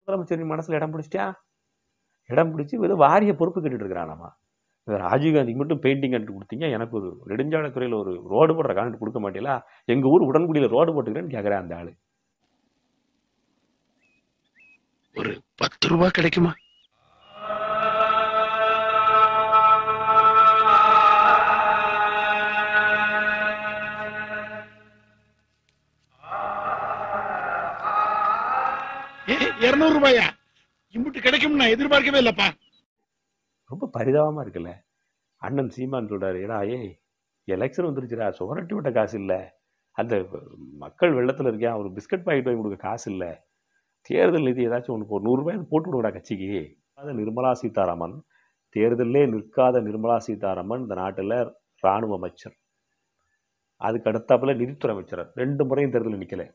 முதலமைச்சரின் மனசுல இடம் பிடிச்சிட்டியா? இடம் பிடிச்சி ஏதோ வாரிய பொறுப்பு கேட்டுட்டு இருக்கிறானாமா. ராஜீவ்காந்திக்கு மட்டும் பெயிண்டிங் கண்டு கொடுத்தீங்க, எனக்கு ஒரு நெடுஞ்சாலைத்துறையில் ஒரு ரோடு போடுற கான்ட்ராக்ட் கொடுக்க மாட்டீங்களா? எங்க ஊர் உடன்குடியில ரோடு போட்டுக்கிறேன்னு கேட்கிறேன் அந்த ஆளு. ஒரு 10 ரூபாய் கிடைக்குமா? ₹200 இம்புட்டு கிடைக்கும் நான் எதிர்பார்க்கவே இல்லப்பா. ரொம்ப பரிதாபமா இருக்குல்ல. அண்ணன் சீமான் சொல்றாரு, ஏடா ஏய் எலெக்ஷன் வந்துருச்சுடா, சுவரட்டி விட்ட காசு இல்லை, அந்த மக்கள் வெள்ளத்தில் இருக்கேன், ஒரு பிஸ்கட் பாக்கெட் வாங்கி கொடுக்க காசு இல்லை, தேர்தல் நிதி ஏதாச்சும் ஒன்று ₹100 போட்டு விடுங்கடா கட்சிக்கு. நிர்மலா சீதாராமன், தேர்தலே நிற்காத நிர்மலா சீதாராமன் இந்த நாட்டில் இராணுவ அமைச்சர், அதுக்கு அடுத்தாப்புல நிதித்துறை அமைச்சர், 2 முறையும் தேர்தலில் நிற்கல.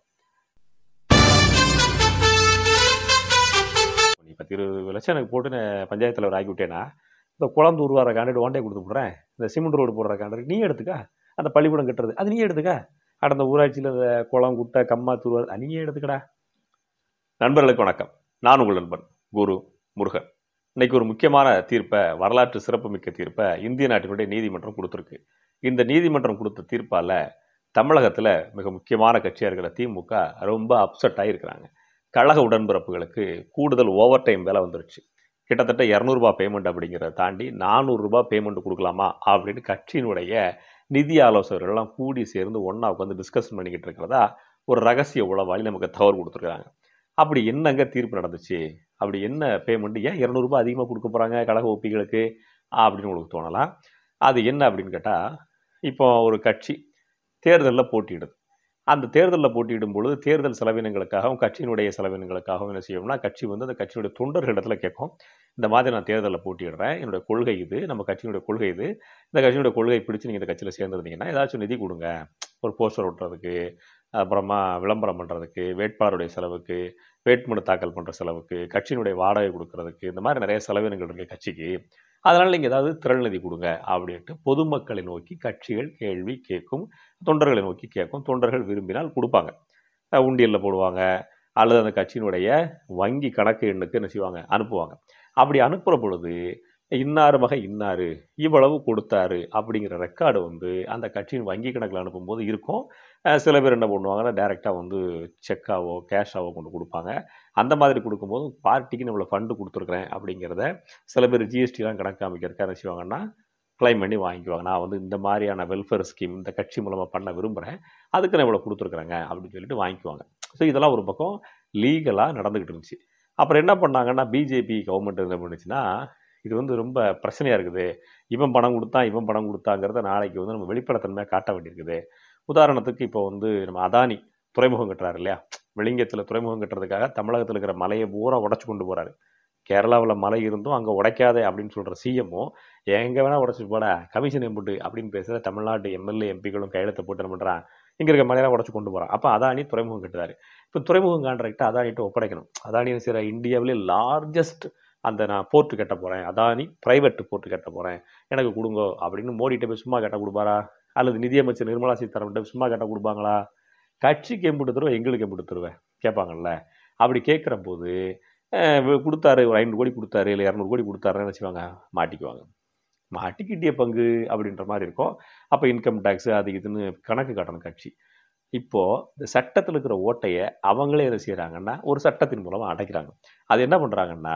நீ 10-20 லட்சம் எனக்கு போட்டு நான் பஞ்சாயத்து தலைவர் ஆக்கி விட்டேன்னா, இந்த குளம் தூர்வார கான்ட்ராக்ட் ஓண்டே கொடுத்து விட்றேன், இந்த சிமெண்ட் ரோடு போடுற கான்ட்ராக்ட் நீ எடுத்துக்க, அந்த பள்ளிக்கூடம் கட்டுறது அது நீ எடுத்துக்க, கடந்த ஊராட்சியில் இந்த குளம் குட்டை கம்மா தூர்வார் நீயே எடுத்துக்கடா. நண்பர்களுக்கு வணக்கம். நான் உங்கள் நண்பன் குரு முருகன். இன்னைக்கு ஒரு முக்கியமான தீர்ப்பை, வரலாற்று சிறப்புமிக்க தீர்ப்பை இந்திய நாட்டினுடைய நீதிமன்றம் கொடுத்துருக்கு. இந்த நீதிமன்றம் கொடுத்த தீர்ப்பால் தமிழகத்தில் மிக முக்கியமான கட்சியாக இருக்கிற திமுக ரொம்ப அப்செட் ஆகியிருக்கிறாங்க. கழக உடன்பிறப்புகளுக்கு கூடுதல் ஓவர் டைம் வேலை வந்துருச்சு. கிட்டத்தட்ட ₹200 பேமெண்ட் அப்படிங்கிறத தாண்டி ₹400 பேமெண்ட் கொடுக்கலாமா அப்படின்னு கட்சியினுடைய நிதி ஆலோசகர்கள்லாம் கூடி சேர்ந்து ஒன்றா உட்காந்து டிஸ்கஷன் பண்ணிக்கிட்டு இருக்கிறதா ஒரு ரகசிய உளவாளி நமக்கு தகவல் கொடுத்துருக்காங்க. அப்படி என்னங்க தீர்ப்பு நடந்துச்சு, அப்படி என்ன பேமெண்ட், ஏன் ₹200 அதிகமாக கொடுக்க போகிறாங்க கழக ஒப்பிகளுக்கு அப்படின்னு உங்களுக்கு தோணலாம். அது என்ன அப்படின்னு கேட்டால், இப்போ ஒரு கட்சி தேர்தலில் போட்டியிடுது. அந்த தேர்தலில் போட்டியிடும் பொழுது தேர்தல் செலவினங்களுக்காகவும் கட்சியினுடைய செலவினங்களுக்காகவும் என்ன செய்யணும்னா, கட்சி வந்து அந்த கட்சியினுடைய தொண்டர்களிடத்தில் கேட்கும், இந்த மாதிரி நான் தேர்தலில் போட்டியிடுறேன், என்னுடைய கொள்கை இது, நம்ம கட்சியினுடைய கொள்கை இது, இந்த கட்சியினுடைய கொள்கை பிடிச்சி நீங்கள் இந்த கட்சியில் சேர்ந்துருந்தீங்கன்னா ஏதாச்சும் நிதி கொடுங்க, ஒரு போஸ்டர் ஒட்டுறதுக்கு, அப்புறமா விளம்பரம் பண்ணுறதுக்கு, வேட்பாளருடைய செலவுக்கு, வேட்புமனு தாக்கல் பண்ணுற செலவுக்கு, கட்சியினுடைய வாடகை கொடுக்கறதுக்கு, இந்த மாதிரி நிறைய செலவினங்கள் இருக்குது கட்சிக்கு, அதனால் நீங்கள் ஏதாவது திரள் நிதி கொடுங்க அப்படின்ட்டு பொதுமக்களை நோக்கி கட்சிகள் கேள்வி கேட்கும், தொண்டர்களை நோக்கி கேட்கும். தொண்டர்கள் விரும்பினால் கொடுப்பாங்க, உண்டியலில் போடுவாங்க, அல்லது அந்த கட்சியினுடைய வங்கி கணக்கு எண்ணுக்கு என்ன செய்வாங்க, அனுப்புவாங்க. அப்படி அனுப்புகிற பொழுது இன்னார் மக இன்னார் இவ்வளவு கொடுத்தாரு அப்படிங்கிற ரெக்கார்டு வந்து அந்த கட்சியின் வங்கி கணக்கில் அனுப்பும்போது இருக்கும். சில பேர் என்ன பண்ணுவாங்கன்னா, டைரெக்டாக வந்து செக்காவோ கேஷாவோ கொண்டு கொடுப்பாங்க. அந்த மாதிரி கொடுக்கும்போது பார்ட்டிக்கு நம்மளை ஃபண்டு கொடுத்துருக்குறேன் அப்படிங்கிறத சில பேர் ஜிஎஸ்டிலாம் கணக்கு காமிக்கிறதுக்கு என்ன செய்வாங்கன்னா, கிளைம் பண்ணி வாங்கிக்குவாங்க. நான் வந்து இந்த மாதிரியான வெல்ஃபேர் ஸ்கீம் இந்த கட்சி மூலமாக பண்ண விரும்புகிறேன், அதுக்கு நான் இவ்வளோ கொடுத்துருக்குறேங்க அப்படின்னு சொல்லிட்டு வாங்கிக்குவாங்க. ஸோ இதெல்லாம் ஒரு பக்கம் லீகலாக நடந்துக்கிட்டு இருந்துச்சு. அப்புறம் என்ன பண்ணாங்கன்னா, பிஜேபி கவர்மெண்ட் என்ன பண்ணுச்சுன்னா, இது வந்து ரொம்ப பிரச்சனையாக இருக்குது, இவன் பணம் கொடுத்தான் இவன் பணம் கொடுத்தாங்கிறத நாளைக்கு வந்து நம்ம வெளிப்படைத்தன்மையாக காட்ட வேண்டியிருக்குது. உதாரணத்துக்கு இப்போ வந்து நம்ம அதானி துறைமுகம் கட்டுறாரு இல்லையா, வெளிங்கத்தில் துறைமுகம் கட்டுறதுக்காக தமிழகத்தில் இருக்கிற மலையை பூரா உடச்சி கொண்டு போகிறாரு. கேரளாவில் மலை இருந்தும் அங்கே உடைக்காதே அப்படின்னு சொல்கிற சிஎம்மும், எங்கே வேணால் உடச்சிட்டு போட கமிஷன் எம்பிட்டு அப்படின்னு பேசுகிற தமிழ்நாட்டு எம்எல்ஏ எம்பிகளும் கையெழுத்தை போட்டு என்ன பண்ணுறான், இங்கே இருக்க மலையெல்லாம் உடச்சி கொண்டு போகிறான். அப்போ அதானி துறைமுகம் கட்டுறாரு. இப்போ துறைமுகம் கான்ட்ராக்டை அதானிட்ட ஒப்படைக்கணும். அதானி சில இந்தியாவிலே லார்ஜஸ்ட் அந்த நான் போர்ட்டு கட்ட போகிறேன், அதானி ப்ரைவேட் போர்ட்டு கட்ட போகிறேன், எனக்கு கொடுங்கோ அப்படின்னு மோடிகிட்ட போய் சும்மா கேட்டால் கொடுப்பாரா? அல்லது நிதியமைச்சர் நிர்மலா சீதாராமன் சும்மா கேட்டால் கொடுப்பாங்களா? கட்சிக்கு எம்பிட்டு தருவேன், எங்களுக்கு எம்பிட்டு தருவேன் கேட்பாங்கல்ல. அப்படி கேட்குற போது கொடுத்தாரு, ஒரு 500 கோடி கொடுத்தாரு, இல்லை 200 கோடி கொடுத்தாருன்னு வச்சுவாங்க, மாட்டிக்குவாங்க. மாட்டிக்கிட்டிய பங்கு அப்படின்ற மாதிரி இருக்கும். அப்போ இன்கம் டேக்ஸு அது இதுன்னு கணக்கு காட்டணும் கட்சி. இப்போது இந்த சட்டத்தில் இருக்கிற ஓட்டையை அவங்களே என்ன செய்கிறாங்கன்னா, ஒரு சட்டத்தின் மூலமாக அடைக்கிறாங்க. அது என்ன பண்ணுறாங்கன்னா,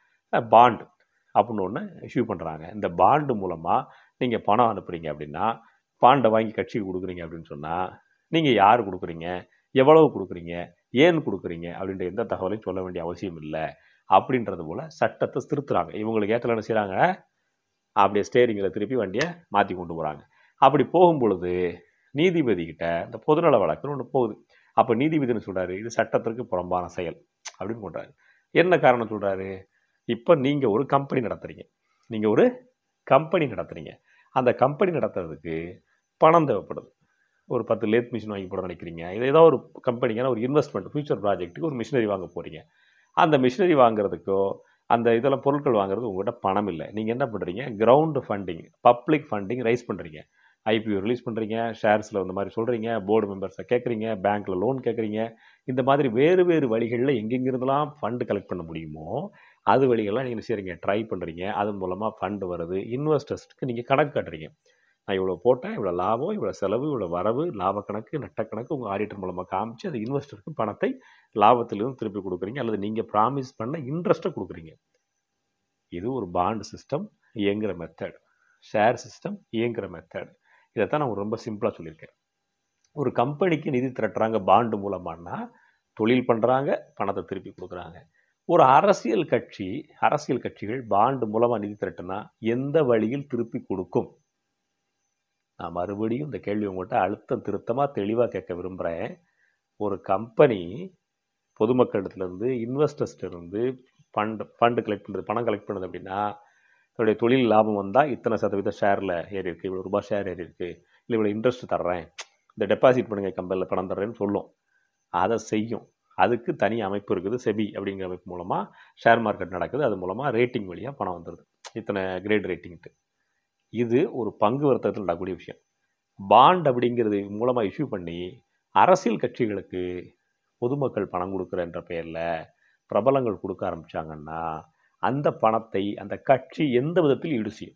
பாண்டு அப்படின்னு ஒன்று இஷ்யூ பண்ணுறாங்க. இந்த பாண்டு மூலமாக நீங்கள் பணம் அனுப்புகிறீங்க அப்படின்னா, பாண்டை வாங்கி கட்சிக்கு கொடுக்குறீங்க அப்படின்னு சொன்னால், நீங்கள் யார் கொடுக்குறீங்க, எவ்வளவு கொடுக்குறீங்க, ஏன் கொடுக்குறீங்க அப்படின்ற எந்த தகவலையும் சொல்ல வேண்டிய அவசியம் இல்லை அப்படின்றது போல் சட்டத்தை திருத்துறாங்க. இவங்களுக்கு ஏற்றல என்ன செய்கிறாங்க, அப்படியே ஸ்டேரிங்கில் திருப்பி வண்டியை மாற்றி கொண்டு போகிறாங்க. அப்படி போகும் பொழுது நீதிபதிக்கிட்ட இந்த பொதுநல வழக்குன்னு ஒன்று போகுது. அப்போ நீதிபதினு சொல்கிறாரு, இது சட்டத்திற்கு புறம்பான செயல் அப்படின்னு சொல்கிறாரு. என்ன காரணம் சொல்கிறாரு, இப்போ நீங்கள் ஒரு கம்பெனி நடத்துகிறீங்க, அந்த கம்பெனி நடத்துறதுக்கு பணம் தேவைப்படுது. ஒரு 10 லேத் மிஷின் வாங்கி போட நினைக்கிறீங்க, இது ஏதோ ஒரு கம்பெனிக்கான ஒரு இன்வெஸ்ட்மெண்ட், ஃபியூச்சர் ப்ராஜெக்ட்டுக்கு ஒரு மிஷினரி வாங்க போகிறீங்க. அந்த மிஷினரி வாங்குறதுக்கோ அந்த இதெல்லாம் பொருட்கள் வாங்குறது உங்கள்கிட்ட பணம் இல்லை. நீங்கள் என்ன பண்ணுறீங்க, ground funding, public funding raise பண்ணுறீங்க. ஐபிஓ ரிலீஸ் பண்ணுறீங்க, ஷேர்ஸில் இந்த மாதிரி சொல்கிறீங்க, போர்டு மெம்பர்ஸை கேட்குறீங்க, பேங்க்கில் லோன் கேட்குறீங்க. இந்த மாதிரி வேறு வேறு வழிகளில் எங்கெங்கிருந்தெல்லாம் ஃபண்டு கலெக்ட் பண்ண முடியுமோ அது வழிகள்லாம் நீங்கள் செய்கிறீங்க, ட்ரை பண்ணுறீங்க. அதன் மூலமாக ஃபண்டு வருது. இன்வெஸ்டர்ஸ்க்கு நீங்கள் கணக்கு காட்டுறீங்க. நான் இவ்வளோ போட்டேன், இவ்வளோ லாபம், இவ்வளோ செலவு, இவ்வளோ வரவு, லாப கணக்கு, நட்ட கணக்கு உங்கள் ஆடிட்டர் மூலமாக காமிச்சு அது இன்வெஸ்டருக்கு பணத்தை லாபத்திலிருந்து திருப்பி கொடுக்குறீங்க, அல்லது நீங்கள் ப்ராமிஸ் பண்ண இன்ட்ரெஸ்ட்டை கொடுக்குறீங்க. இது ஒரு பாண்ட் சிஸ்டம் இயங்குகிற மெத்தட், ஷேர் சிஸ்டம் இயங்குகிற மெத்தட். இதைத்தான் நான் ரொம்ப சிம்பிளாக சொல்லியிருக்கேன். ஒரு கம்பெனிக்கு நிதி திரட்டுறாங்க பாண்டு மூலமானா, தொழில் பண்ணுறாங்க, பணத்தை திருப்பி கொடுக்குறாங்க. ஒரு அரசியல் கட்சிகள் பாண்டு மூலமாக நிதி திரட்டுனா எந்த வழியில் திருப்பி கொடுக்கும்? நான் மறுபடியும் இந்த கேள்வி உங்கள்கிட்ட அழுத்தம் திருத்தமாக தெளிவாக கேட்க விரும்புகிறேன். ஒரு கம்பெனி பொதுமக்களிடத்துலேருந்து இன்வெஸ்டர்ஸ்டிருந்து ஃபண்டு கலெக்ட் பண்ணுறது, பணம் கலெக்ட் பண்ணுறது அப்படின்னா, தன்னுடைய தொழில் லாபம் வந்தால் இத்தனை சதவீதம் ஷேரில் ஏறி இருக்குது, இவ்வளோ ரூபாய் ஷேர் ஏறி இருக்குது, இல்லை இவ்வளோ இன்ட்ரெஸ்ட் தர்றேன், இந்த டெபாசிட் பண்ணுங்கள் கம்பெனியில் பணம் தர்றேன்னு சொல்லும். அதை செய்யும். அதுக்கு தனி அமைப்பு இருக்குது, செபி அப்படிங்கிற அமைப்பு மூலமாக ஷேர் மார்க்கெட் நடக்குது. அது மூலமாக ரேட்டிங் வழியாக பணம் வந்துடுது, இத்தனை கிரேட் ரேட்டிங்ட்டு. இது ஒரு பங்கு வர்த்தகத்தில் நடக்கக்கூடிய விஷயம். பாண்ட் அப்படிங்கிறது மூலமாக இஷ்யூ பண்ணி அரசியல் கட்சிகளுக்கு பொதுமக்கள் பணம் கொடுக்குறன்ற பெயரில் பிரபலங்கள் கொடுக்க ஆரம்பித்தாங்கன்னா அந்த பணத்தை அந்த கட்சி எந்த விதத்தில் ஈடு செய்யும்?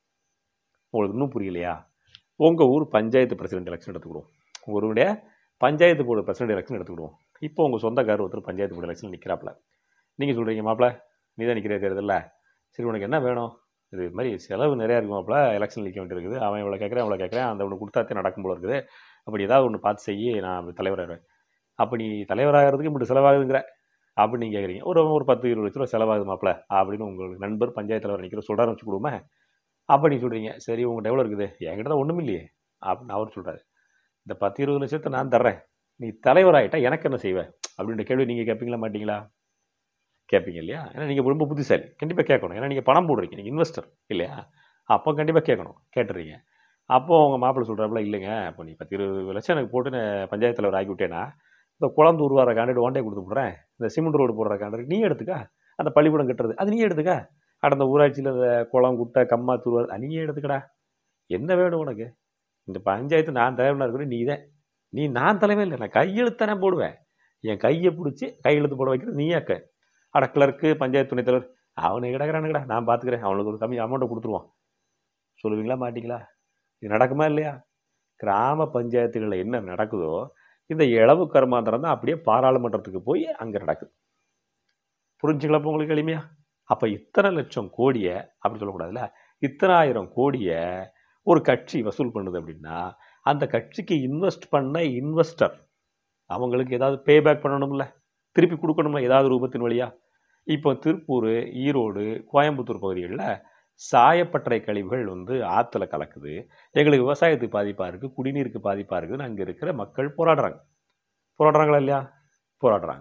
உங்களுக்கு இன்னும் புரியலையா? உங்கள் ஊர் பஞ்சாயத்து பிரசிடென்ட் எலெக்ஷன் எடுத்துக்கிடுவோம். உங்களுடைய பஞ்சாயத்து போர்டு பிரசிடென்ட் எலெக்ஷன் எடுத்துக்கிடுவோம். இப்போ உங்கள் சொந்தக்காரர் ஒருத்தர் பஞ்சாயத்து போர்டு எலெக்ஷன் நிற்கிறாப்புல. நீங்கள் சொல்கிறீங்க, மாப்பிள்ள நீ தான் நிற்கிறது இல்லை, சரி உனக்கு என்ன வேணும்? இது மாதிரி செலவு நிறையா இருக்குமாப்பில், எலெக்ஷன் நிற்க வேண்டியிருக்குது, அவன் இவ்வளோ கேட்குறேன் அவ்வளோ கேட்குறேன், அந்த ஒன்று கொடுத்தாத்தே நடக்கும் போல இருக்குது, அப்படி ஏதாவது ஒன்று பார்த்து செய்ய, நான் தலைவராகிறேன். அப்போ நீ தலைவராகிறதுக்கு இப்படி செலவாகுதுங்கிற அப்படின்னு நீங்கள் கேட்குறீங்க. ஒரு 10-20 லட்ச ரூபா செலவாகுது மாப்பிள்ள அப்படின்னு உங்களுக்கு நண்பர் பஞ்சாயத்து தலைவர் நிற்கிற சொல்கிறாரு வச்சு கொடுமே. அப்போ நீ சொல்கிறீங்க, சரி உங்கள்கிட்ட எவ்வளோ இருக்குது? என்கிட்ட தான் ஒன்றும் இல்லையே அப்படின்னு அவர் சொல்கிறாரு. இந்த 10-20 லட்சத்தை நான் தர்றேன், நீ தலைவராகிட்டா எனக்கு என்ன செய்வேன் அப்படின்ற கேள்வி நீங்கள் கேட்பீங்களா மாட்டீங்களா? கேட்பீங்க இல்லையா? ஏன்னா நீங்கள் ரொம்ப புத்திசாலி, கண்டிப்பாக கேட்கணும். ஏன்னா நீங்கள் பணம் போடுறீங்க, நீங்கள் இன்வெஸ்டர் இல்லையா? அப்போ கண்டிப்பாக கேட்கணும், கேட்டுறீங்க. அப்போது உங்கள் மாப்பிள்ளை சொல்கிறாப்புல, இல்லைங்க இப்போ நீ 10-20 லட்சம் எனக்கு போட்டு நான் பஞ்சாயத்து தலைவர் ஆக்கி விட்டேன்னா இந்த குளம் தூர்வார கான்ட்ராக்ட் ஒன்டே கொடுத்து போடுறேன், இந்த சிமெண்ட் ரோடு போடுற கான்ட்ராக்ட் நீ எடுத்துக்க, அந்த பள்ளிக்கூடம் கட்டுறது அது நீ எடுத்துக்க, கடந்த ஊராட்சியில் இந்த குளம் குட்டை கம்மா தூர்வார் நீயே எடுத்துக்கடா, என்ன வேணும் உனக்கு? இந்த பஞ்சாயத்து நான் தலைவனாக இருக்கிறேன், நீ நான் தலைவர் இல்லை, நான் கையெழுத்தானே போடுவேன், என் கையை பிடிச்சி கையெழுத்து போட வைக்கிறது நீயாக்க. அட கிளர்க்கு பஞ்சாயத்து துணைத் தலைவர் அவனை கிடக்கிறானுங்கடா, நான் பார்த்துக்கிறேன், அவனுக்கு ஒரு கம்மி அமௌண்ட்டை கொடுத்துருவான் சொல்லுவீங்களா மாட்டிங்களா? இது நடக்குமா இல்லையா? கிராம பஞ்சாயத்துகளில் என்ன நடக்குதோ இந்த இளவு கர்மாந்திரம் தான் அப்படியே பாராளுமன்றத்துக்கு போய் அங்கே நடக்குது. புரிஞ்சுங்களா இப்போ உங்களுக்கு எளிமையா? அப்போ இத்தனை லட்சம் கோடியை அப்படி சொல்லக்கூடாதுல்ல, இத்தனை ஆயிரம் கோடியை ஒரு கட்சி வசூல் பண்ணுது அப்படின்னா அந்த கட்சிக்கு இன்வெஸ்ட் பண்ண இன்வெஸ்டர் அவங்களுக்கு ஏதாவது பேபேக் பண்ணணும்ல, திருப்பி கொடுக்கணும்ல ஏதாவது ரூபத்தின் வழியாக. இப்போ திருப்பூர், ஈரோடு, கோயம்புத்தூர் பகுதிகளில் சாயப்பட்டறை கழிவுகள் ஆற்றுல கலக்குது, எங்களுக்கு விவசாயத்துக்கு பாதிப்பாக இருக்குது, குடிநீருக்கு பாதிப்பாக இருக்குதுன்னு அங்கே இருக்கிற மக்கள் போராடுறாங்களா இல்லையா? போராடுறாங்க.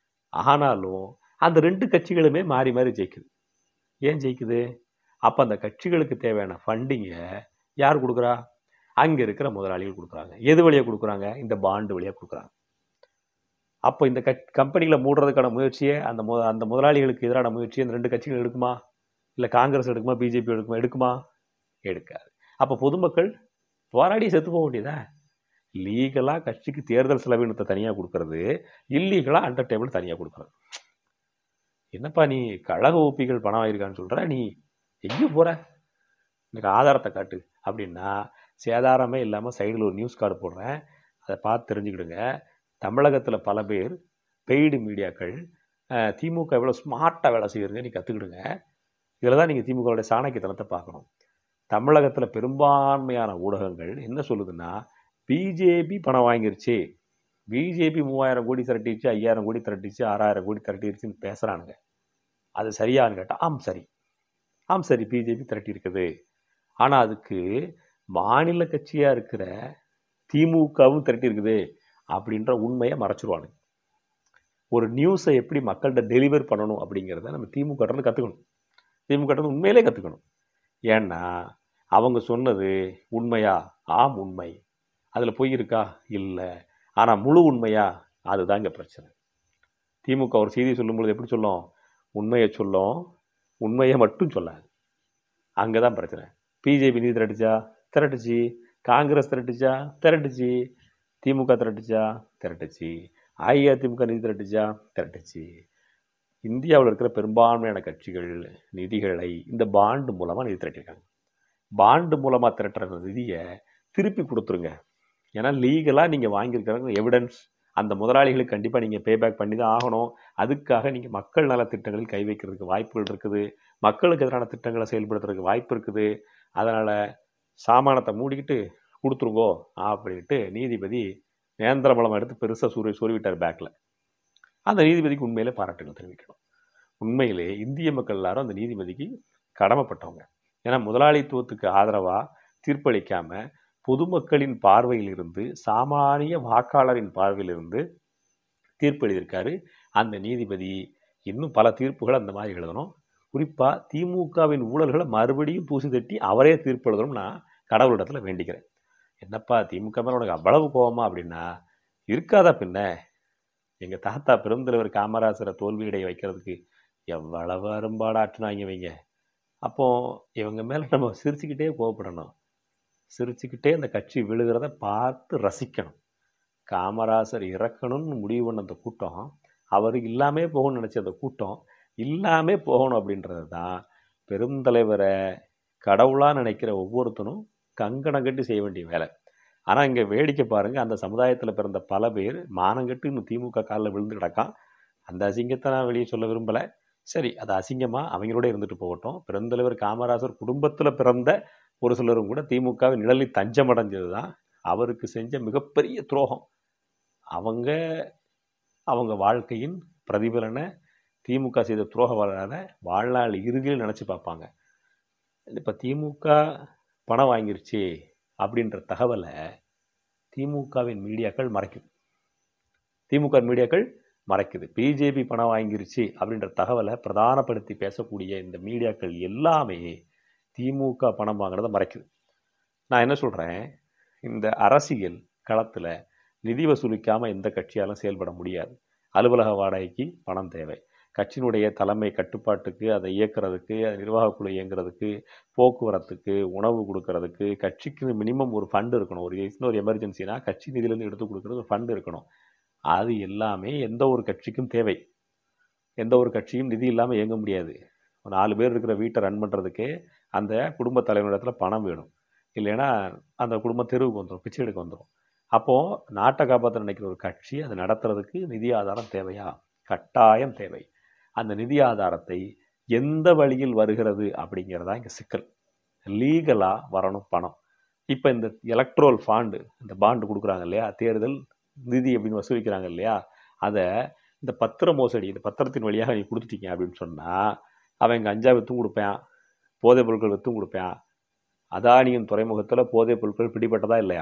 ஆனாலும் அந்த 2 கட்சிகளுமே மாறி மாறி ஜெயிக்குது. ஏன் ஜெயிக்குது? அப்போ அந்த கட்சிகளுக்கு தேவையான ஃபண்டிங்கை யார் கொடுக்குறா? அங்கே இருக்கிற முதலாளிகள் கொடுக்குறாங்க. எது வழியாக கொடுக்குறாங்க? இந்த பாண்டு வழியாக கொடுக்குறாங்க. அப்போ இந்த கம்பெனிகளை மூடுறதுக்கான முயற்சியை அந்த முதலாளிகளுக்கு எதிரான முயற்சியை இந்த 2 கட்சிகள் எடுக்குமா? இல்லை காங்கிரஸ் எடுக்குமா? பிஜேபி எடுக்குமா? எடுக்காது. அப்போ பொதுமக்கள் போராடி செத்து போக வேண்டியதா? லீகலாக கட்சிக்கு தேர்தல் செலவினத்தை தனியாக கொடுக்கறது, இல்லீகலாக அண்டர் டேபிள் தனியாக கொடுக்குறது. என்னப்பா நீ கழக ஊப்பிகள் பணம் ஆயிருக்கான்னு சொல்கிற, நீ எங்கேயும் போகிற, எனக்கு ஆதாரத்தை காட்டு அப்படின்னா சேதாரமே இல்லாமல் சைடில் ஒரு நியூஸ் கார்டு போடுறேன், அதை பார்த்து தெரிஞ்சுக்கிடுங்க. தமிழகத்தில் பல பேர் பெய்டு மீடியாக்கள் திமுக எவ்வளோ ஸ்மார்ட்டாக வேலை செய்யுங்க நீ கற்றுக்கிடுங்க. இதில் தான் நீங்கள் திமுகவுடைய சாணக்கியத்தனத்தை பார்க்கணும். தமிழகத்தில் பெரும்பான்மையான ஊடகங்கள் என்ன சொல்லுதுன்னா, பிஜேபி பணம் வாங்கிருச்சு, பிஜேபி 3000 கோடி திரட்டிடுச்சு, 5000 கோடி திரட்டிச்சு, 6000 கோடி திரட்டிடுச்சுன்னு பேசுகிறானுங்க. அது சரியான்னு கேட்டால் ஆம் சரி பிஜேபி திரட்டி இருக்குது. ஆனால் அதுக்கு மாநில கட்சியாக இருக்கிற திமுகவும் திரட்டி இருக்குது அப்படின்ற உண்மையை மறைச்சிருவானுங்க. ஒரு நியூஸை எப்படி மக்கள்கிட்ட டெலிவர் பண்ணணும் அப்படிங்கிறத நம்ம திமுக கற்றுக்கணும். திமுக உண்மையிலே கற்றுக்கணும். ஏன்னா அவங்க சொன்னது உண்மையா? ஆம் உண்மை. அதில் பொய் இருக்கா? இல்லை. ஆனால் முழு உண்மையா? அதுதான் இங்கே பிரச்சனை. திமுக ஒரு செய்தி சொல்லும்பொழுது எப்படி சொல்லும்? உண்மையை சொல்லும், உண்மையை மட்டும் சொல்லாது. அங்கே தான் பிரச்சனை. பிஜேபி நிதி திரட்டுச்சா? திரட்டுச்சு. காங்கிரஸ் திரட்டுச்சா? திரட்டுச்சு. திமுக திரட்டுச்சா? திரட்டுச்சு. அஇஅதிமுக நிதி திரட்டுச்சா? திரட்டுச்சு. இந்தியாவில் இருக்கிற பெரும்பான்மையான கட்சிகள் நிதிகளை இந்த பாண்டு மூலமாக நிதி திரட்டிருக்காங்க. பாண்டு மூலமாக திரட்டுற நிதியை திருப்பி கொடுத்துருங்க. ஏன்னா லீகலாக நீங்கள் வாங்கியிருக்கிற எவிடன்ஸ் அந்த முதலாளிகளுக்கு கண்டிப்பாக நீங்கள் பேபேக் பண்ணி தான் ஆகணும். அதுக்காக நீங்கள் மக்கள் நல திட்டங்களில் கை வைக்கிறதுக்கு வாய்ப்புகள் இருக்குது. மக்களுக்கு எதிரான திட்டங்களை செயல்படுத்துறதுக்கு வாய்ப்பு இருக்குது. அதனால் சாமானத்தை மூடிக்கிட்டு கொடுத்துருங்கோ அப்படின்ட்டு நீதிபதி நேந்திரமலம் எடுத்து பெருசாக சொருவிட்டார் பேக்கில். அந்த நீதிபதிக்கு உண்மையிலே பாராட்டுகள் தெரிவிக்கணும். உண்மையிலே இந்திய மக்கள் எல்லாரும் அந்த நீதிபதிக்கு கடமைப்பட்டவங்க. ஏன்னா முதலாளித்துவத்துக்கு ஆதரவாக தீர்ப்பளிக்காம பொதுமக்களின் பார்வையில் இருந்து சாமானிய வாக்காளரின் பார்வையில் இருந்து தீர்ப்பு எழுதியிருக்காரு அந்த நீதிபதி. இன்னும் பல தீர்ப்புகள் அந்த மாதிரி எழுதணும். குறிப்பாக திமுகவின் ஊழல்களை மறுபடியும் பூசி தட்டி அவரே தீர்ப்பு எழுதணும் நான் கடவுளிடத்தில் வேண்டிக்கிறேன். என்னப்பா திமுக மேலே உனக்கு அவ்வளவு கோபமா அப்படின்னா இருக்காதா பின்ன? எங்கள் தாத்தா பெருந்தலைவர் காமராசரை தோல்வியடைய வைக்கிறதுக்கு எவ்வளவு அரும்பாடாட்டுனாங்க வைங்க. அப்போ இவங்க மேலே நம்ம சிரிச்சுக்கிட்டே கோவப்படணும். சிரிச்சுக்கிட்டே அந்த கட்சி விழுகிறத பார்த்து ரசிக்கணும். காமராசர் இறக்கணும்னு முடிவு பண்ண அந்த கூட்டம், அவர் இல்லாமே போகணும்னு நினச்ச அந்த கூட்டம் இல்லாமே போகணும் அப்படின்றது தான் பெருந்தலைவரை கடவுளாக நினைக்கிற ஒவ்வொருத்தனும் கங்கணம் கட்டி செய்ய வேண்டிய வேலை. ஆனால் இங்கே வேடிக்கை பாருங்கள், அந்த சமுதாயத்தில் பிறந்த பல பேர் மானங்கட்டு இன்னும் திமுக காலில் விழுந்து கிடக்கான். அந்த அசிங்கத்தை நான் வெளியே சொல்ல விரும்பலை. சரி, அது அசிங்கமாக அவங்களோட இருந்துட்டு போகட்டும். பெருந்தலைவர் காமராசர் குடும்பத்தில் பிறந்த ஒரு சிலரும் கூட திமுகவின் நிழலில் தஞ்சம் அடைஞ்சது தான் அவருக்கு செஞ்ச மிகப்பெரிய துரோகம். அவங்க அவங்க வாழ்க்கையின் பிரதிபலனை திமுக செய்த துரோகவாளரான வாழ்நாள் இறுதியில் நினச்சி பார்ப்பாங்க. இப்போ திமுக பணம் வாங்கிருச்சு அப்படின்ற தகவலை திமுகவின் மீடியாக்கள் மறைக்குது. திமுக மீடியாக்கள் மறைக்குது. பிஜேபி பணம் வாங்கிருச்சு அப்படின்ற தகவலை பிரதானப்படுத்தி பேசக்கூடிய இந்த மீடியாக்கள் எல்லாமே திமுக பணம் வாங்கினதை மறைக்குது. நான் என்ன சொல்கிறேன், இந்த அரசியல் களத்தில் நிதி வசூலிக்காமல் எந்த கட்சியாலும் செயல்பட முடியாது. அலுவலக வாடகைக்கு பணம் தேவை. கட்சியினுடைய தலைமை கட்டுப்பாட்டுக்கு, அதை இயக்கிறதுக்கு, அது நிர்வாகக்குழு இயங்குறதுக்கு, போக்குவரத்துக்கு, உணவு கொடுக்கறதுக்கு கட்சிக்கு மினிமம் ஒரு ஃபண்டு இருக்கணும். ஒரு எமர்ஜென்சினா கட்சி நிதியிலேருந்து எடுத்து கொடுக்குறது ஒரு ஃபண்டு இருக்கணும். அது எல்லாமே எந்த ஒரு கட்சிக்கும் தேவை. எந்த ஒரு கட்சியும் நிதி இல்லாமல் இயங்க முடியாது. 4 பேர் இருக்கிற வீட்டை ரன் பண்ணுறதுக்கே அந்த குடும்ப தலைவரிடத்தில் பணம் வேணும். இல்லைன்னா அந்த குடும்பம் தெருவுக்கு வந்துடும், பிச்சை எடுக்க வந்துடும். அப்போது நாட்டை காப்பாற்ற நினைக்கிற ஒரு கட்சி அதை நடத்துறதுக்கு நிதி ஆதாரம் தேவையா? கட்டாயம் தேவை. அந்த நிதி ஆதாரத்தை எந்த வழியில் வருகிறது அப்படிங்கிறதா இங்கே சிக்கல். லீகலாக வரணும் பணம். இப்போ இந்த எலக்ட்ரோல் ஃபாண்டு, இந்த பாண்டு கொடுக்குறாங்க இல்லையா, தேர்தல் நிதி அப்படின்னு வசூலிக்கிறாங்க இல்லையா, அதை இந்த பத்திர மோசடி, இந்த பத்திரத்தின் வழியாக நீ கொடுத்துட்டீங்க அப்படின்னு சொன்னால் அவன் இங்கே கஞ்சா விற்றும் கொடுப்பான், போதைப் பொருட்கள் விற்றும் கொடுப்பான். அதானியின் துறைமுகத்தில் போதைப் பொருட்கள் பிடிபட்டதா இல்லையா?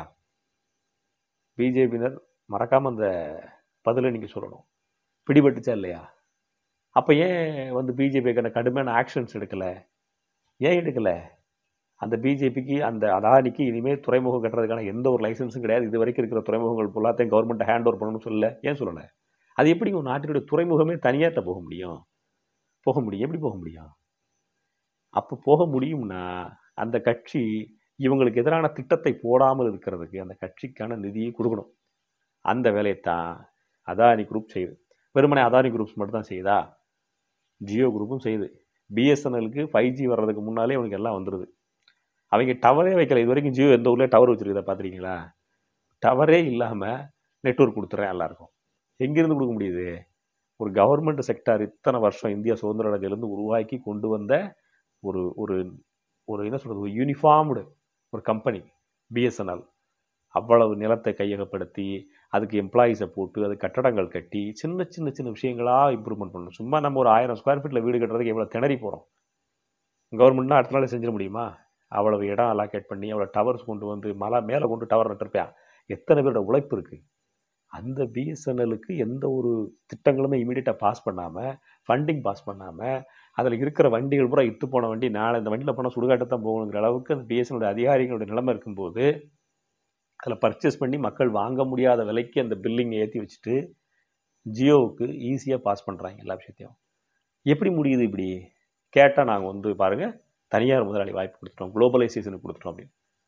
பிஜேபியினர் மறக்காமல் அந்த பதிலை நீங்கள் சொல்லணும். பிடிபட்டுச்சா இல்லையா? அப்போ ஏன் பிஜேபிக்கான கடுமையான ஆக்ஷன்ஸ் எடுக்கலை? ஏன் எடுக்கலை? அந்த பிஜேபிக்கு, அந்த அதானிக்கு இனிமேல் துறைமுகம் கட்டுறதுக்கான எந்த ஒரு லைசன்ஸும் கிடையாது. இது வரைக்கும் இருக்கிற துறைமுகங்கள் ஃபுல்லாத்தையும் கவர்மெண்ட்டை ஹேண்ட் ஓவர் பண்ணணும்னு சொல்லலை. ஏன் சொல்லலை? அது எப்படி ஒரு நாட்டினுடைய துறைமுகமே தனியார்ட்ட போக முடியும்? எப்படி போக முடியும்? அப்போ போக முடியும்னா அந்த கட்சி இவங்களுக்கு எதிரான திட்டத்தை போடாமல் இருக்கிறதுக்கு அந்த கட்சிக்கான நிதியை கொடுக்கணும். அந்த வேலையைத்தான் அதானி குரூப் செய்யுது. வெறுமனே அதானி குரூப்ஸ் மட்டும் தான் செய்யுதா? ஜியோ குரூப்பும் செய்யுது. பிஎஸ்என்எலுக்கு 5G வர்றதுக்கு முன்னாலே அவனுக்கு எல்லாம் வந்துடுது. அவங்க டவரே வைக்கல. இது வரைக்கும் ஜியோ எந்த ஊர்லேயே டவர் வச்சுருக்குதா பார்த்துருக்கீங்களா? டவரே இல்லாமல் நெட்வொர்க் கொடுத்துட்றேன் எல்லாருக்கும். எங்கேருந்து கொடுக்க முடியுது? ஒரு கவர்மெண்ட் செக்டார் இத்தனை வருஷம் இந்தியா சுதந்திர அடைஞ்சிலேருந்து உருவாக்கி கொண்டு வந்த ஒரு ஒரு ஒரு என்ன சொல்கிறது, ஒரு யூனிஃபார்ம்டு ஒரு கம்பெனி பிஎஸ்என்எல். அவ்வளவு நிலத்தை கையகப்படுத்தி அதுக்கு எம்ப்ளாயீஸை போட்டு அது கட்டடங்கள் கட்டி சின்ன சின்ன சின்ன விஷயங்களாக இம்ப்ரூவ்மெண்ட் பண்ணணும். சும்மா நம்ம ஒரு 1000 ஸ்கொயர் ஃபீட்டில் வீடு கட்டுறதுக்கு எவ்வளோ திணறி போகிறோம். கவர்மெண்ட்னா அடுத்த நாள் செஞ்சிட முடியுமா? அவ்வளவு இடம் அலாக்கேட் பண்ணி அவ்வளோ டவர்ஸ் கொண்டு வந்து மேலே கொண்டு டவர் நட்டிருப்பேன். எத்தனை பேரோட உழைப்பு இருக்குது. அந்த பிஎஸ்என்எலுக்கு எந்த ஒரு திட்டங்களுமே இமீடியட்டாக பாஸ் பண்ணாமல், ஃபண்டிங் பாஸ் பண்ணாமல், அதில் இருக்கிற வண்டிகள் பூரா இத்து போன வண்டி நாளை இந்த வண்டியில் போனால் சுடுகாட்டை தான் போகணுங்கிற அளவுக்கு அந்த பிஎஸ்என்எல் அதிகாரிகளோட நிலைமை இருக்கும்போது அதில் பர்ச்சேஸ் பண்ணி மக்கள் வாங்க முடியாத விலைக்கு அந்த பில்லிங்கை ஏற்றி வச்சுட்டு ஜியோவுக்கு ஈஸியாக பாஸ் பண்ணுறாங்க எல்லா விஷயத்தையும். எப்படி முடியுது இப்படி? கேட்டால் நாங்கள் பாருங்கள் தனியார் முதலாளி வாய்ப்பு கொடுத்துட்டோம், குளோபலைசேஷனுக்கு கொடுத்துட்டோம் அப்படின்னு.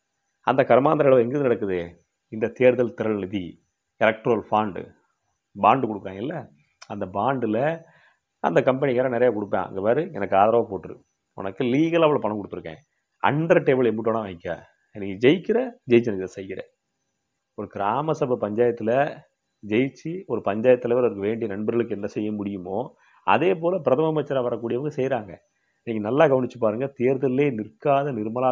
அந்த கர்மாந்திர அளவு எங்கே நடக்குது? இந்த தேர்தல் திரள் நிதி, எலக்ட்ரோல் பாண்டு கொடுக்குறாங்கல்ல, அந்த பாண்டில் அந்த கம்பெனிக்காரன் நிறையா கொடுப்பேன். அங்கே பாரு, எனக்கு ஆதரவாக போட்டுரு, உனக்கு லீகலாக அவ்வளோ பணம் கொடுத்துருக்கேன், அண்டர் டேபிள் எம்பிட்டோனா வாங்கிக்க, நீ ஜெயிச்சு செய்கிற. ஒரு கிராம சபை பஞ்சாயத்தில் ஜெயிச்சு ஒரு பஞ்சாயத்து தலைவர் அவருக்கு வேண்டிய நண்பர்களுக்கு என்ன செய்ய முடியுமோ அதே போல் பிரதம அமைச்சராக வரக்கூடியவங்க செய்கிறாங்க. நீங்கள் நல்லா கவனித்து பாருங்கள், தேர்தலே நிற்காத நிர்மலா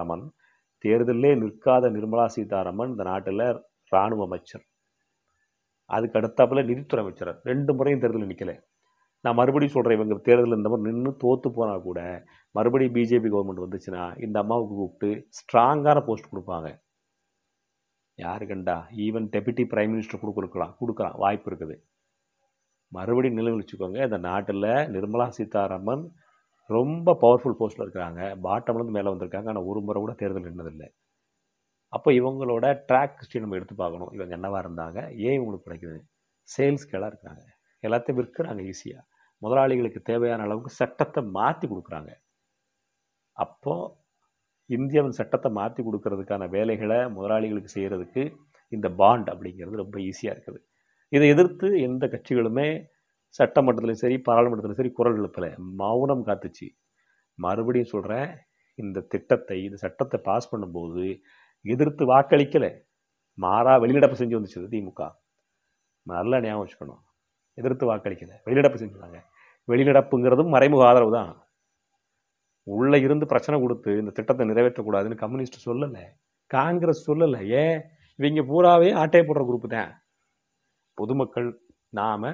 சீதாராமன் இந்த நாட்டில் இராணுவ அமைச்சர், அதுக்கு அடுத்தாப்புல நிதித்துறை அமைச்சர், 2 முறையும் தேர்தலில் நிற்கலை. நான் மறுபடியும் சொல்கிறேன், இவங்க தேர்தலில் இந்த மாதிரி நின்று தோற்று போனால் கூட மறுபடியும் பிஜேபி கவர்மெண்ட் வந்துச்சுன்னா இந்த அம்மாவுக்கு கூப்பிட்டு ஸ்ட்ராங்கான போஸ்ட் கொடுப்பாங்க. யாரு கண்டா ஈவன் டெபுட்டி பிரைம் மினிஸ்டர் கொடுக்கலாம், வாய்ப்பு இருக்குது. மறுபடியும் நிலைநிறுத்திக்கோங்க, இந்த நாட்டில் நிர்மலா சீதாராமன் ரொம்ப பவர்ஃபுல் போஸ்ட்டில் இருக்கிறாங்க, பாட்டம்லேருந்து மேலே வந்திருக்காங்க, ஆனால் ஒரு முறை கூட தேர்தல் நின்னதில்லை. அப்போ இவங்களோட ட்ராக் ஹிஸ்ட்ரி நம்ம எடுத்து பார்க்கணும். இவங்க என்னவா இருந்தாங்க, ஏன் இவங்களுக்கு கிடைக்குது? சேல்ஸ்கெல்லாம் இருக்கிறாங்க, எல்லாத்தையும் விற்கிறாங்க ஈஸியாக, முதலாளிகளுக்கு தேவையான அளவுக்கு சட்டத்தை மாற்றி கொடுக்குறாங்க. அப்போது இந்தியாவின் சட்டத்தை மாற்றி கொடுக்கறதுக்கான வேலைகளை முதலாளிகளுக்கு செய்கிறதுக்கு இந்த பாண்ட் அப்படிங்கிறது ரொம்ப ஈஸியாக இருக்குது. இதை எதிர்த்து எந்த கட்சிகளுமே சட்டமன்றத்திலும் சரி பாராளுமன்றத்திலும் சரி குரல் எழுப்பலை, மௌனம் காத்துச்சு. மறுபடியும் சொல்கிறேன், இந்த சட்டத்தை பாஸ் பண்ணும்போது எதிர்த்து வாக்களிக்கலை, மாறா வெளிநடப்பு செஞ்சு வந்துச்சு திமுக. நல்லா ஞாபகம் வச்சுக்கணும், எதிர்த்து வாக்களிக்கலை, வெளிநடப்பு செஞ்சுட்டாங்க. வெளிநடப்புங்கிறதும் மறைமுக ஆதரவு தான். உள்ளே இருந்து பிரச்சனை கொடுத்து இந்த திட்டத்தை நிறைவேற்றக்கூடாதுன்னு கம்யூனிஸ்ட் சொல்லலை, காங்கிரஸ் சொல்லலை. ஏன்? இவங்க பூராவே ஆட்டையை போடுற குரூப்பு தான். பொதுமக்கள் நாம்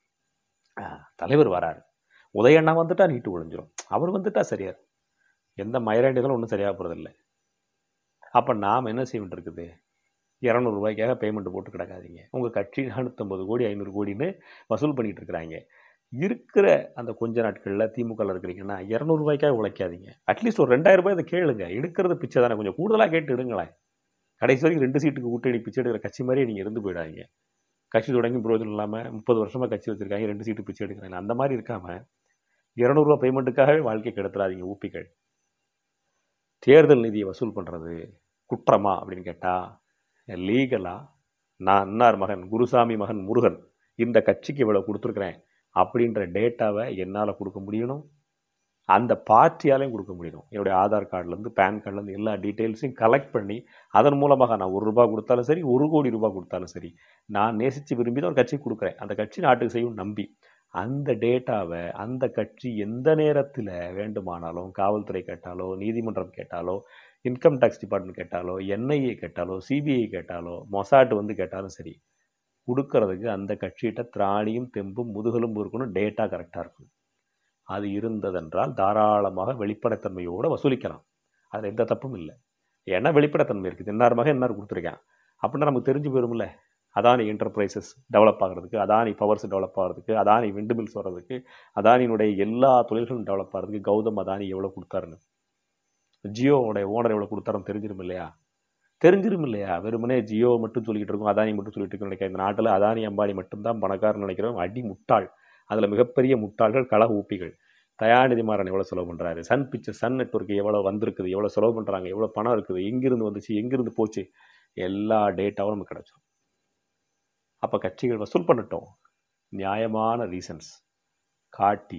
தலைவர் வராரு, உதயண்ணா வந்துட்டா நீட்டு ஒழிஞ்சிடும், அவர் வந்துட்டா சரியார், எந்த மயிராண்டிகளும் ஒன்றும் சரியாக போகிறதில்லை. அப்போ நாம் என்ன செய்ய வேண்டியிருக்குது? 200 ரூபாய்க்காக பேமெண்ட் போட்டு கிடக்காதீங்க. உங்கள் கட்சி 450 கோடி 500 கோடின்னு வசூல் பண்ணிகிட்டு இருக்கிறாங்க. இருக்கிற அந்த கொஞ்ச நாட்களில் திமுகவில் இருக்கிறீங்கன்னா 200 ரூபாய்க்காக உழைக்காதீங்க. அட்லீஸ்ட் ஒரு 2000 ரூபாய் அதை கேளுங்க. எடுக்கிறது பிச்சை தானே, கொஞ்சம் கூடுதலாக கேட்டு எடுங்களேன். கடைசி வரைக்கும் 2 சீட்டுக்கு கூட்டணி பிச்சை எடுக்கிற கட்சி மாதிரியே நீங்கள் இருந்து போயிடாதீங்க. கட்சி தொடங்கி பிரயோஜனம் இல்லாமல் 30 வருஷமாக கட்சி வச்சுருக்காங்க, 2 சீட்டு பிச்சை எடுக்கிறாங்க. அந்த மாதிரி இருக்காமல் 200 ரூபா பேமெண்ட்டுக்காகவே வாழ்க்கை கெடுத்துறாதீங்க ஊப்பிகள். தேர்தல் நிதியை வசூல் பண்ணுறது குற்றமா அப்படின்னு கேட்டால், லீகலாக நான் இன்னார் மகன் குருசாமி மகன் முருகன் இந்த கட்சிக்கு இவ்வளோ கொடுத்துருக்குறேன் அப்படின்ற டேட்டாவை என்னால் கொடுக்க முடியணும், அந்த பார்ட்டியாலையும் கொடுக்க முடியணும். என்னுடைய ஆதார் கார்டுலேருந்து பேன் கார்டுலேருந்து எல்லா டீட்டெயில்ஸையும் கலெக்ட் பண்ணி அதன் மூலமாக நான் 1 ரூபா கொடுத்தாலும் சரி 1 கோடி ரூபாய் கொடுத்தாலும் சரி நான் நேசித்து விரும்பி தான் ஒரு கட்சிக்கு கொடுக்குறேன், அந்த கட்சி நாட்டுக்கு செய்யும் நம்பி அந்த டேட்டாவை அந்த கட்சி எந்த நேரத்தில் வேண்டுமானாலும் காவல்துறை கேட்டாலோ நீதிமன்றம் கேட்டாலோ இன்கம் டேக்ஸ் டிபார்ட்மெண்ட் கேட்டாலோ என்ஐஏ கேட்டாலோ சிபிஐ கேட்டாலோ மொசாட் வந்து கேட்டாலும் சரி கொடுக்கறதுக்கு அந்த கட்சிகிட்ட திராணியும் தெம்பும் முதுகெலும்பு இருக்கணும், டேட்டா கரெக்டாக இருக்கணும். அது இருந்ததென்றால் தாராளமாக வெளிப்படைத்தன்மையோடு வசூலிக்கலாம், அதில் எந்த தப்பும் இல்லை. ஏன்னா வெளிப்படைத்தன்மை இருக்குது, இன்னார் மகன் இன்னார் கொடுத்துருக்கேன் அப்படின்னா நமக்கு தெரிஞ்சு போயிரும்ல. அதானி என்டர்பிரைசஸ் டெவலப் ஆகிறதுக்கு, அதானி பவர்ஸ் டெவலப் ஆகிறதுக்கு, அதானி விண்டு மில்ஸ் வர்றதுக்கு, அதானியினுடைய எல்லா தொழில்களும் டெவலப் ஆகிறதுக்கு கௌதம் அதானி எவ்வளோ கொடுத்தாருன்னு, ஜியோவோடைய ஓனர் எவ்வளோ கொடுத்தாருன்னு தெரிஞ்சிடும் இல்லையா? வெறுமனே ஜியோ மட்டும் சொல்லிக்கிட்டு இருக்கோம், அதானி மட்டும் சொல்லிட்டு இருக்கோம் நினைக்கிறேன். இந்த நாட்டில் அதானி அம்பானி மட்டும்தான் பணக்காரன்னு நினைக்கிறோம், அடி முட்டாள். அதில் மிகப்பெரிய முட்டாள்கள் கழக ஊப்பிகள். தயாநிதி மாறன் எவ்வளோ செலவு பண்ணுறாரு, சன் நெட்வொர்க் எவ்வளோ வந்திருக்குது, எவ்வளோ செலவு பண்ணுறாங்க, எவ்வளோ பணம் இருக்குது, எங்கிருந்து வந்துச்சு எங்கிருந்து போச்சு, எல்லா டேட்டாவும் நமக்கு கிடச்சிடும். அப்போ கட்சிகள் வசூல் பண்ணட்டும், நியாயமான ரீசன்ஸ் காட்டி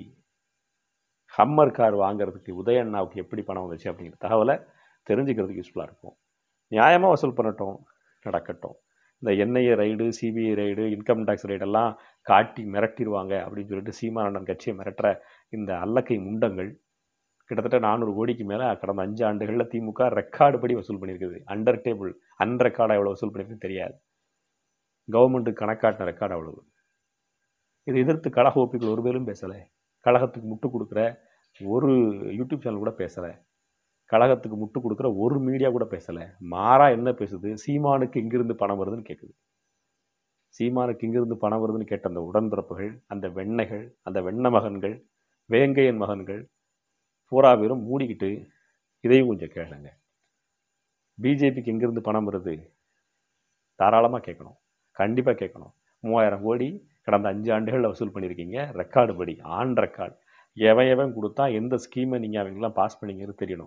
ஹம்மர் கார் வாங்கிறதுக்கு உதயண்ணாவுக்கு எப்படி பணம் வந்துச்சு அப்படிங்கிற தகவலை தெரிஞ்சுக்கிறதுக்கு யூஸ்ஃபுல்லாக இருக்கும். நியாயமாக வசூல் பண்ணட்டும், நடக்கட்டும். இந்த NIA raid CBI raid income tax ரைடெல்லாம் காட்டி மிரட்டிடுவாங்க அப்படின்னு சொல்லிட்டு சீமானந்தன் கட்சியை மிரட்டுற இந்த அல்லக்கை முண்டங்கள் கிட்டத்தட்ட 400 கோடிக்கு மேலே கடந்த 5 ஆண்டுகளில் திமுக ரெக்கார்டு படி வசூல் பண்ணியிருக்குது. அண்டர் டேபிள் அன்ரெக்கார்டாக எவ்வளோ வசூல் பண்ணியிருக்குன்னு தெரியாது. கவர்மெண்ட்டுக்கு கணக்காட்டின ரெக்கார்டு அவ்வளவு. இதை எதிர்த்து கழக ஓப்பிகள் ஒரு பேரும் பேசலை, கழகத்துக்கு முட்டு கொடுக்குற ஒரு யூடியூப் சேனல் கூட பேசலை, கழகத்துக்கு முட்டு கொடுக்குற ஒரு மீடியா கூட பேசலை. மாறா என்ன பேசுது, சீமானுக்கு எங்கிருந்து பணம் வருதுன்னு கேட்குது. சீமானுக்கு எங்கிருந்து பணம் வருதுன்னு கேட்ட அந்த உடன்பிறப்புகள், அந்த வெண்ணைகள், அந்த வெண்ண மகன்கள், வேங்கையன் மகன்கள் பூரா பேரும் மூடிக்கிட்டு இதையும் கொஞ்சம் கேளுங்க. பிஜேபிக்கு எங்கிருந்து பணம் வருது தாராளமாக கேட்கணும், கண்டிப்பாக கேட்கணும். 3000 கோடி கடந்த 5 ஆண்டுகளில் வசூல் பண்ணியிருக்கீங்க, ரெக்கார்டு படி ஆன் ரெக்கார்டு. எவன் கொடுத்தா எந்த ஸ்கீமை நீங்கள் அவங்களாம் பாஸ் பண்ணிங்கிறது தெரியணும்.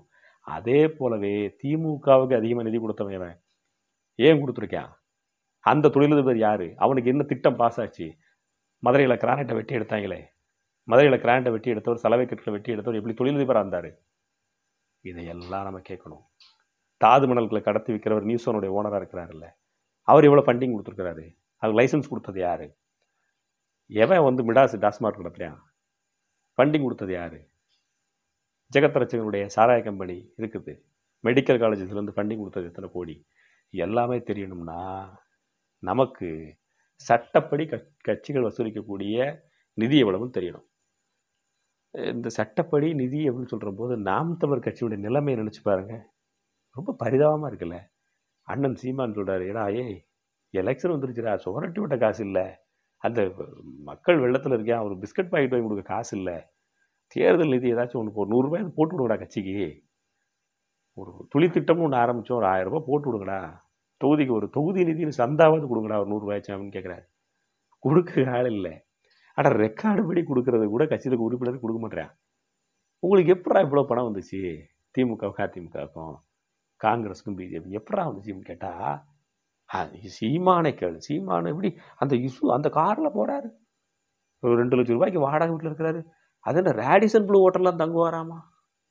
அதே போலவே திமுகவுக்கு அதிகமாக நிதி கொடுத்தவன் எவன்? ஏன் கொடுத்துருக்கான்? அந்த தொழிலதிபர் யாரு? அவனுக்கு என்ன திட்டம் பாஸ் ஆச்சு? மதுரையில் கிரானைட்டை வெட்டி எடுத்தாங்களே, மதுரையில் கிரானைட்டை வெட்டி எடுத்தவர், சலவை கட்டில் வெட்டி எடுத்தவர் எப்படி தொழிலதிபராக இருந்தார்? இதையெல்லாம் நம்ம கேட்கணும். தாது மணல்களை கடத்தி விற்கிறவர் நியூஸோனுடைய ஓனராக இருக்கிறாருல்ல, அவர் எவ்வளோ ஃபண்டிங் கொடுத்துருக்கிறாரு? அதுக்கு லைசன்ஸ் கொடுத்தது யாரு? எவன் வந்து மிடாஸ் டாஸ்மார்க் நடத்துகிறான்? ஃபண்டிங் கொடுத்தது யாரு? ஜெகத்ரட்சகனுடைய சாராய கம்பெனி இருக்குது, மெடிக்கல் காலேஜஸ்லேருந்து ஃபண்டிங் கொடுத்தது எத்தனை கோடி? எல்லாமே தெரியணும்னா நமக்கு சட்டப்படி கட்சிகள் வசூலிக்கக்கூடிய நிதி எவ்வளவுன்னு தெரியணும். இந்த சட்டப்படி நிதி அப்படின்னு சொல்கிற போது நாம் தமிழர் கட்சியுடைய நிலைமையை நினச்சி பாருங்க, ரொம்ப பரிதாபமாக இருக்குல்ல. அண்ணன் சீமான் சொல்கிறாரு, ஏடா எலெக்ஷன் வந்துருச்சுடா, சுவரட்டி விட்ட காசு இல்லை, அந்த மக்கள் வெள்ளத்தில் இருக்கேன், ஒரு பிஸ்கட் பாக்கெட் வாங்கி கொடுக்க காசு இல்லை, தேர்தல் நிதி ஏதாச்சும் ஒன்று ஒரு ₹100 போட்டு விடுங்கடா, கட்சிக்கு ஒரு துளி திட்டம்னு ஒன்று ஆரம்பித்தோம், ஒரு ₹1000 போட்டு விடுங்கடா, தொகுதிக்கு ஒரு தொகுதி நிதின்னு சந்தாவது கொடுங்கடா, ஒரு ₹100 அப்படின்னு கேட்குறாரு. கொடுக்க ஆள் இல்லை. ஆனால் ரெக்கார்டு படி கொடுக்கறது கூட கட்சியில் உறுப்பினர் கொடுக்க மாட்டேறான். உங்களுக்கு எப்படா இவ்வளோ பணம் வந்துச்சு? திமுகவுக்கும் அதிமுகவுக்கும் காங்கிரஸுக்கும் பிஜேபி எப்படா வந்துச்சுன்னு கேட்டால் சீமானே கேளு. சீமானை எப்படி அந்த இஷ்யூ அந்த காரில் போகிறாரு, ஒரு ₹2,00,000 வாடகை வீட்டில் இருக்கிறாரு, அது என்ன ரேடிசன் ப்ளூ ஹோட்டல்லாம் தங்குவாராமா?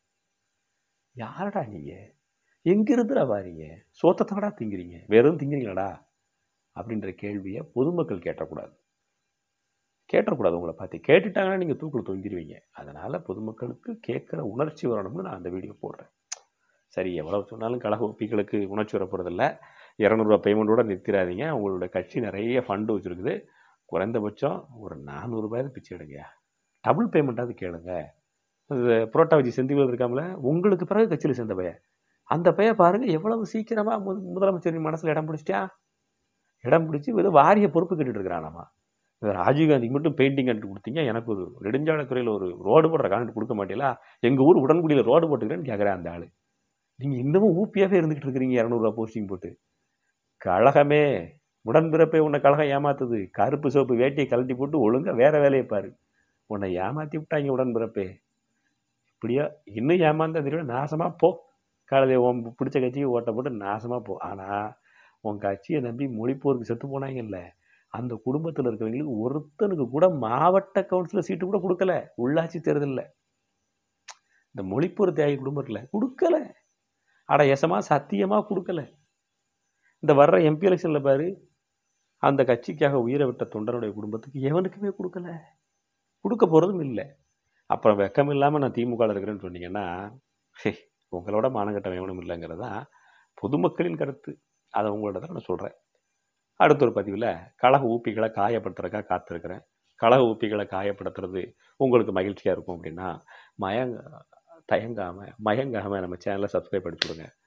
யாரடா நீங்கள்? எங்கிருந்துடா வாரீங்க? சோத்தத்தோடா திங்கிறீங்க, வெறும் திங்கிறீங்களாடா அப்படின்ற கேள்வியை பொதுமக்கள் கேட்டக்கூடாது. உங்களை பார்த்து. கேட்டுட்டாங்கன்னா நீங்கள் தூக்கில் தொங்கிடுவீங்க. அதனால் பொதுமக்களுக்கு கேட்குற உணர்ச்சி வரணும்னு நான் அந்த வீடியோ போடுறேன். சரி, எவ்வளோ சொன்னாலும் கழக ஒப்பிகளுக்கு உணர்ச்சி வரப்போகிறதில்ல. ₹200 பேமெண்ட்டோட நிறுத்திடாதீங்க. உங்களோட கட்சி நிறைய ஃபண்டு வச்சுருக்குது. குறைந்தபட்சம் ஒரு ₹400 பிச்சை எடுங்க. டபுள் பேமெண்ட்டாவது கேளுங்க. புரோட்டா வச்சு செந்தில் இருக்காமல, உங்களுக்கு பிறகு கட்சியில் சேர்ந்த பையன், அந்த பையன் பாருங்கள் எவ்வளவு சீக்கிரமாக முதலமைச்சரின் மனசில் இடம் பிடிச்சிட்டான். இடம் பிடிச்சி வெறும் வாரிய பொறுப்பு கேட்டுட்டு இருக்கிறானாமா. ராஜீவ்காந்திக்கு மட்டும் பெயிண்டிங் கண்டு கொடுத்தீங்க, எனக்கு ஒரு நெடுஞ்சாலைத்துறையில் ஒரு ரோடு போடுற கான்ட்ராக்ட் கொடுக்க மாட்டீங்களா? எங்கள் ஊர் உடன்குடியில் ரோடு போட்டுக்கிறேன்னு கேட்குறேன் அந்த ஆள். நீங்கள் இன்னமும் ஊப்பியாகவே இருந்துகிட்டு இருக்கிறீங்க, ₹200 போஸ்டிங் போட்டு. கழகமே உடன்பிறப்பை உன்னை கழகம் ஏமாத்துது. கருப்பு சோப்பு வேட்டியை கழட்டி போட்டு ஒழுங்காக வேற வேலையை பாரு. உன்னை ஏமாற்றி விட்டாங்க உடன்பிறப்பே. இப்படியா இன்னும் ஏமாந்தா தெரியும், நாசமாக போ. காலையில் உன் பிடிச்ச கட்சிக்கு ஓட்ட போட்டு நாசமாக போ. ஆனால் உன் கட்சியை நம்பி மொழிப்போருக்கு செத்து போனாங்கல்ல, அந்த குடும்பத்தில் இருக்கிறவங்களுக்கு ஒருத்தனுக்கு கூட மாவட்ட கவுன்சிலர் சீட்டு கூட கொடுக்கல. உள்ளாட்சி தேர்தலில் இந்த மொழிப்போர் தியாகி குடும்பத்தில் கொடுக்கல. எசமா சத்தியமாக கொடுக்கல. இந்த வர்ற எம்பி எலெக்ஷனில் பாரு, அந்த கட்சிக்காக உயிரை விட்ட தொண்டனுடைய குடும்பத்துக்கு எவனுக்குமே கொடுக்கல, கொடுக்க போகிறதும் இல்லை. அப்புறம் வெக்கம் இல்லாமல் நான் திமுகவில் இருக்கிறேன்னு சொன்னீங்கன்னா, உங்களோட மானங்கட்டம் எவனும் இல்லைங்கிறது தான் பொதுமக்களின் கருத்து. அதை உங்களோட தான் நான் சொல்கிறேன். அடுத்த ஒரு பதிவில் கழக ஊப்பிகளை காயப்படுத்துறதுக்காக காத்திருக்கிறேன். கழக ஊப்பிகளை காயப்படுத்துறது உங்களுக்கு மகிழ்ச்சியாக இருக்கும் அப்படின்னா மயங்காமல் நம்ம சேனலை சப்ஸ்கிரைப் பண்ணி கொடுங்க.